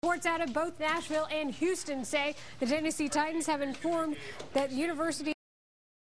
Reports out of both Nashville and Houston say the Tennessee Titans have informed that university